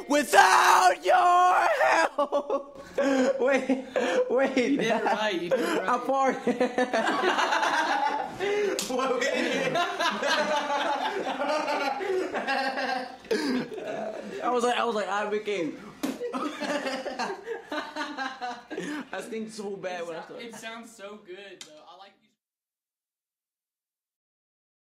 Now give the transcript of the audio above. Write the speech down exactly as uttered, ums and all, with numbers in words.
without your help. Wait, wait. You did it right. You did it right. I farted. I was like, I was like, I became. I stink so bad It when I sound- started. It sounds so good though.